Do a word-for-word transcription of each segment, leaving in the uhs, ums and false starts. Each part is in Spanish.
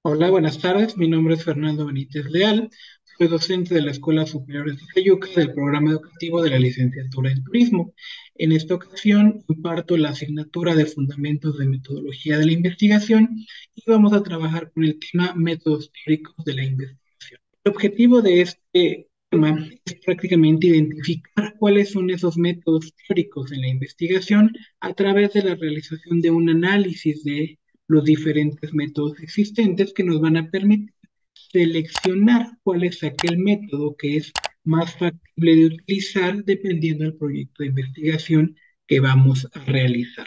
Hola, buenas tardes. Mi nombre es Fernando Benítez Leal. Soy docente de la Escuela Superior de Tizayuca del programa educativo de la licenciatura en Turismo. En esta ocasión imparto la asignatura de Fundamentos de Metodología de la Investigación y vamos a trabajar con el tema Métodos Teóricos de la Investigación. El objetivo de este tema es prácticamente identificar cuáles son esos métodos teóricos en la investigación a través de la realización de un análisis de los diferentes métodos existentes que nos van a permitir seleccionar cuál es aquel método que es más factible de utilizar dependiendo del proyecto de investigación que vamos a realizar.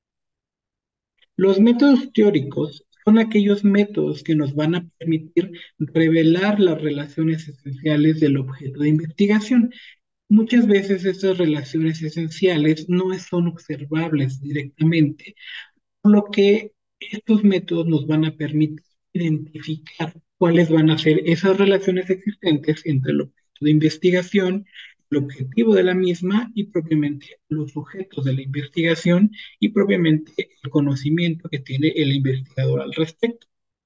Los métodos teóricos son aquellos métodos que nos van a permitir revelar las relaciones esenciales del objeto de investigación. Muchas veces estas relaciones esenciales no son observables directamente, por lo que estos métodos nos van a permitir identificar cuáles van a ser esas relaciones existentes entre el objeto de investigación, el objetivo de la misma y propiamente los sujetos de la investigación y propiamente el conocimiento que tiene el investigador al respecto.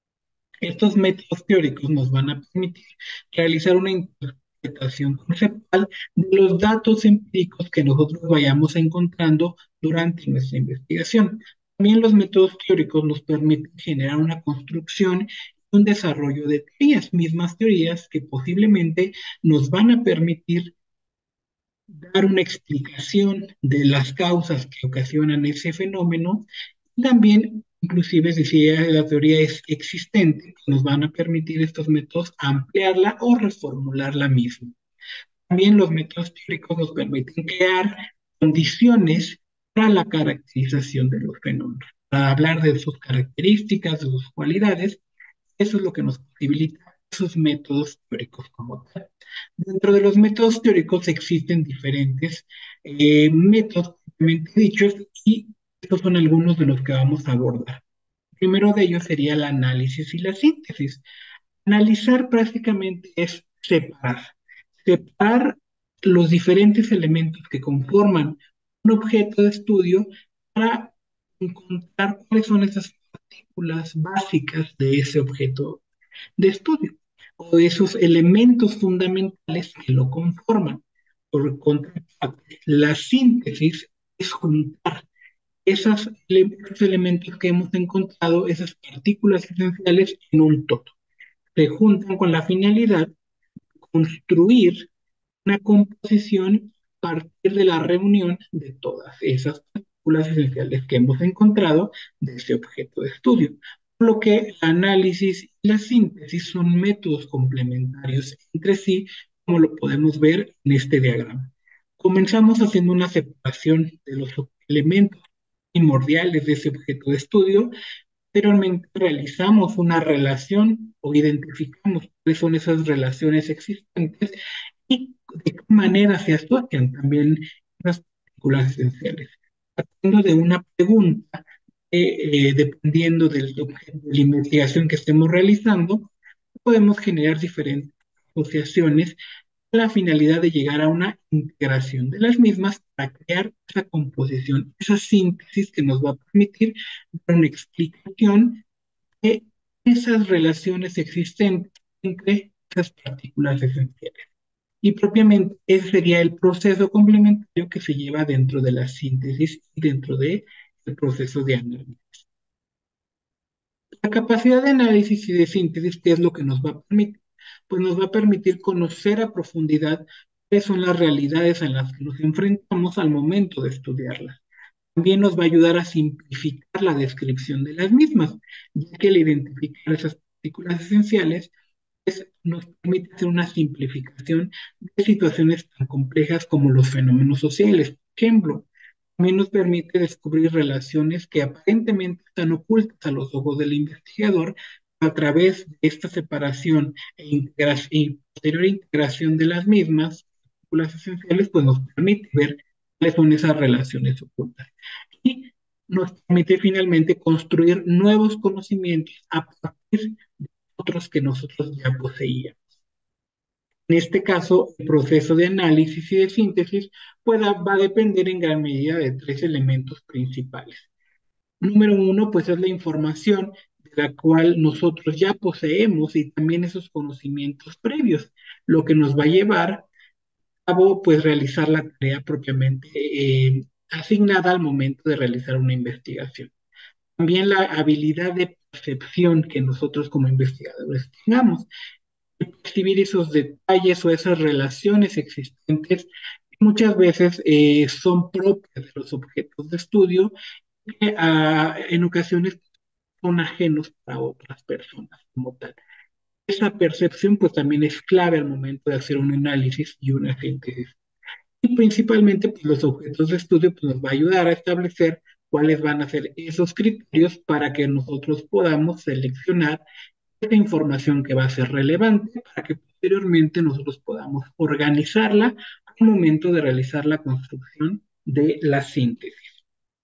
Estos métodos teóricos nos van a permitir realizar una interpretación conceptual de los datos empíricos que nosotros vayamos encontrando durante nuestra investigación. También los métodos teóricos nos permiten generar una construcción y un desarrollo de teorías, mismas teorías que posiblemente nos van a permitir dar una explicación de las causas que ocasionan ese fenómeno. También, inclusive, si la teoría es existente, nos van a permitir estos métodos ampliarla o reformular la misma. También los métodos teóricos nos permiten crear condiciones para la caracterización de los fenómenos, para hablar de sus características, de sus cualidades. Eso es lo que nos posibilita esos métodos teóricos como tal. Dentro de los métodos teóricos existen diferentes eh, métodos, propiamente dichos, y estos son algunos de los que vamos a abordar. El primero de ellos sería el análisis y la síntesis. Analizar prácticamente es separar, separar los diferentes elementos que conforman un objeto de estudio para encontrar cuáles son esas partículas básicas de ese objeto de estudio o de esos elementos fundamentales que lo conforman. Por contraparte, la síntesis es juntar esas, esos elementos que hemos encontrado, esas partículas esenciales en un todo. Se juntan con la finalidad de construir una composición a partir de la reunión de todas esas partículas esenciales que hemos encontrado de ese objeto de estudio. Por lo que el análisis y la síntesis son métodos complementarios entre sí, como lo podemos ver en este diagrama. Comenzamos haciendo una separación de los elementos primordiales de ese objeto de estudio. Posteriormente realizamos una relación o identificamos cuáles son esas relaciones existentes y de qué manera se asocian también las partículas esenciales. Partiendo de una pregunta, eh, eh, dependiendo del objeto de la investigación que estemos realizando, podemos generar diferentes asociaciones con la finalidad de llegar a una integración de las mismas para crear esa composición, esa síntesis que nos va a permitir dar una explicación de esas relaciones existentes entre esas partículas esenciales. Y propiamente ese sería el proceso complementario que se lleva dentro de la síntesis y dentro del proceso de análisis. La capacidad de análisis y de síntesis, ¿qué es lo que nos va a permitir? Pues nos va a permitir conocer a profundidad cuáles son las realidades en las que nos enfrentamos al momento de estudiarlas. También nos va a ayudar a simplificar la descripción de las mismas, ya que al identificar esas partículas esenciales pues, nos permite hacer una simplificación de situaciones tan complejas como los fenómenos sociales. Por ejemplo, también nos permite descubrir relaciones que aparentemente están ocultas a los ojos del investigador a través de esta separación e, integración, y posterior integración de las mismas partículas esenciales, pues nos permite ver cuáles son esas relaciones ocultas. Y nos permite finalmente construir nuevos conocimientos a partir de otros que nosotros ya poseíamos. En este caso, el proceso de análisis y de síntesis pues, va a depender en gran medida de tres elementos principales. Número uno, pues es la información de la cual nosotros ya poseemos y también esos conocimientos previos, lo que nos va a llevar a cabo, pues realizar la tarea propiamente eh, asignada al momento de realizar una investigación. También la habilidad de percepción que nosotros como investigadores tengamos, percibir esos detalles o esas relaciones existentes que muchas veces eh, son propias de los objetos de estudio que ah, en ocasiones son ajenos para otras personas como tal. Esa percepción pues también es clave al momento de hacer un análisis y una síntesis. Y principalmente pues los objetos de estudio pues nos va a ayudar a establecer cuáles van a ser esos criterios para que nosotros podamos seleccionar esa información que va a ser relevante para que posteriormente nosotros podamos organizarla al momento de realizar la construcción de la síntesis.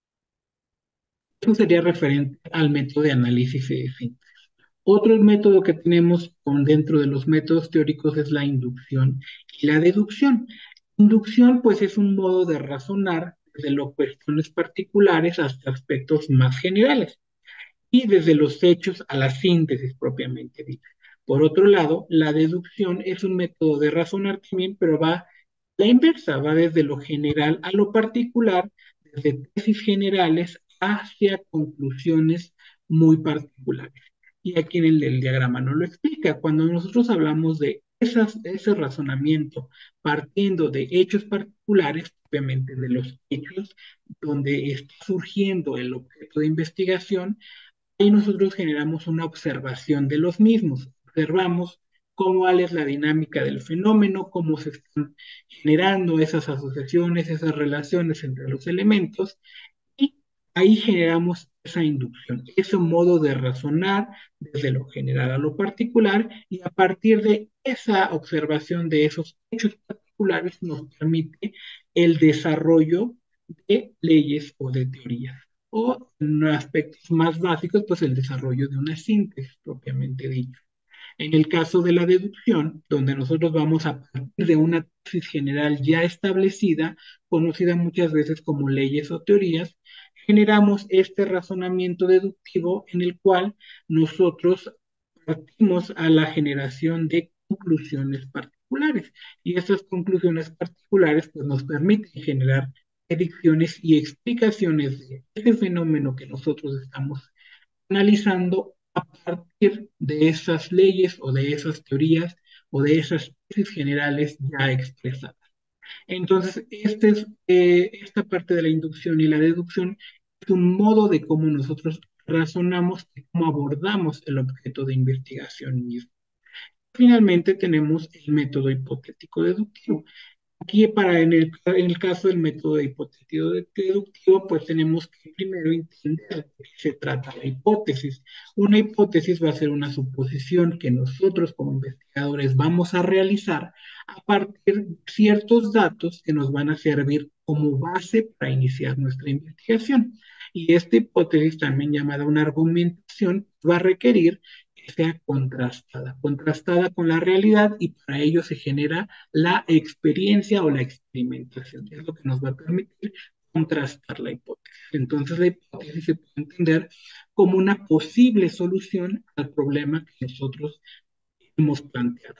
Eso sería referente al método de análisis de síntesis. Otro método que tenemos con, dentro de los métodos teóricos es la inducción y la deducción. Inducción, pues, es un modo de razonar desde las cuestiones particulares hasta aspectos más generales y desde los hechos a la síntesis propiamente dicha. Por otro lado, la deducción es un método de razonar también, pero va a la inversa, va desde lo general a lo particular, desde tesis generales hacia conclusiones muy particulares. Y aquí en el, el diagrama no lo explica. Cuando nosotros hablamos de esas, ese razonamiento partiendo de hechos particulares, obviamente de los hechos donde está surgiendo el objeto de investigación, y nosotros generamos una observación de los mismos. Observamos cómo cuál es la dinámica del fenómeno, cómo se están generando esas asociaciones, esas relaciones entre los elementos, y ahí generamos esa inducción, ese modo de razonar desde lo general a lo particular, y a partir de esa observación de esos hechos particulares nos permite el desarrollo de leyes o de teorías. O en aspectos más básicos, pues el desarrollo de una síntesis propiamente dicho. En el caso de la deducción, donde nosotros vamos a partir de una tesis general ya establecida, conocida muchas veces como leyes o teorías, generamos este razonamiento deductivo en el cual nosotros partimos a la generación de conclusiones particulares. Y estas conclusiones particulares pues, nos permiten generar predicciones y explicaciones de ese fenómeno que nosotros estamos analizando a partir de esas leyes o de esas teorías o de esas tesis generales ya expresadas. Entonces, este es, eh, esta parte de la inducción y la deducción es un modo de cómo nosotros razonamos y cómo abordamos el objeto de investigación mismo. Finalmente tenemos el método hipotético deductivo. Aquí para en el, en el caso del método hipotético deductivo, pues tenemos que primero entender de qué se trata la hipótesis. Una hipótesis va a ser una suposición que nosotros como investigadores vamos a realizar a partir de ciertos datos que nos van a servir como base para iniciar nuestra investigación. Y esta hipótesis, también llamada una argumentación, va a requerir que sea contrastada, contrastada con la realidad, y para ello se genera la experiencia o la experimentación. Es lo que nos va a permitir contrastar la hipótesis. Entonces la hipótesis se puede entender como una posible solución al problema que nosotros hemos planteado.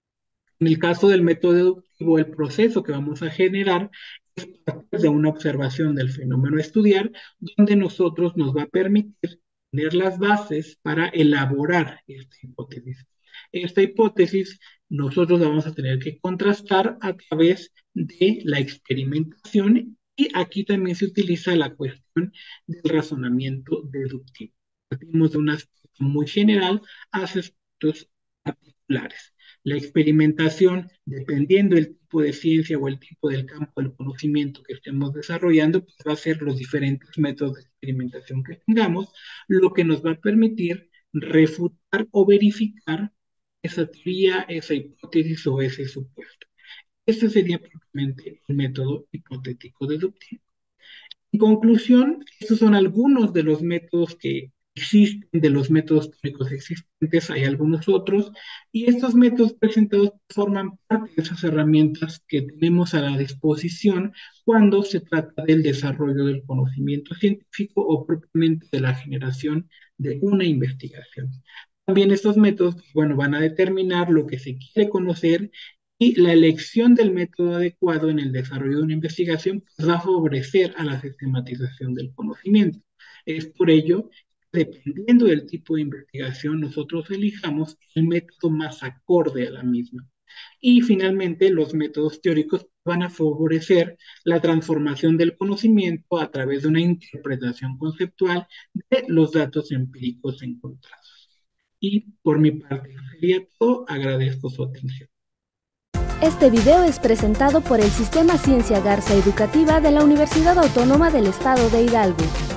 En el caso del método deductivo, el proceso que vamos a generar es parte de una observación del fenómeno a estudiar, donde nosotros nos va a permitir tener las bases para elaborar esta hipótesis. Esta hipótesis nosotros la vamos a tener que contrastar a través de la experimentación, y aquí también se utiliza la cuestión del razonamiento deductivo. Partimos de un aspecto muy general a aspectos particulares. La experimentación, dependiendo del tipo de ciencia o el tipo del campo del conocimiento que estemos desarrollando, pues va a ser los diferentes métodos de experimentación que tengamos, lo que nos va a permitir refutar o verificar esa teoría, esa hipótesis o ese supuesto. Este sería propiamente el método hipotético deductivo. En conclusión, estos son algunos de los métodos que existen, de los métodos teóricos existentes, hay algunos otros, y estos métodos presentados forman parte de esas herramientas que tenemos a la disposición cuando se trata del desarrollo del conocimiento científico o propiamente de la generación de una investigación. También estos métodos, bueno, van a determinar lo que se quiere conocer y la elección del método adecuado en el desarrollo de una investigación pues, va a favorecer a la sistematización del conocimiento. Es por ello, dependiendo del tipo de investigación, nosotros elijamos el método más acorde a la misma. Y finalmente, los métodos teóricos van a favorecer la transformación del conocimiento a través de una interpretación conceptual de los datos empíricos encontrados. Y por mi parte sería todo. Agradezco su atención. Este video es presentado por el Sistema Ciencia Garza Educativa de la Universidad Autónoma del Estado de Hidalgo.